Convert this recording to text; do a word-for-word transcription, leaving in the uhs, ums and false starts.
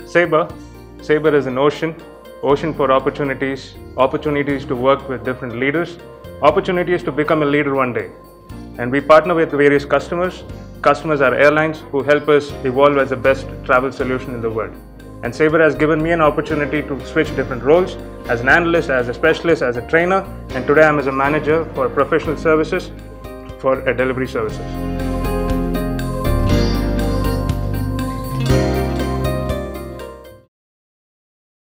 Sabre. Sabre is an ocean, ocean for opportunities, opportunities to work with different leaders, opportunities to become a leader one day. And we partner with various customers. Customers are airlines who help us evolve as the best travel solution in the world. And Sabre has given me an opportunity to switch different roles as an analyst, as a specialist, as a trainer, and today I'm as a manager for professional services for uh, delivery services.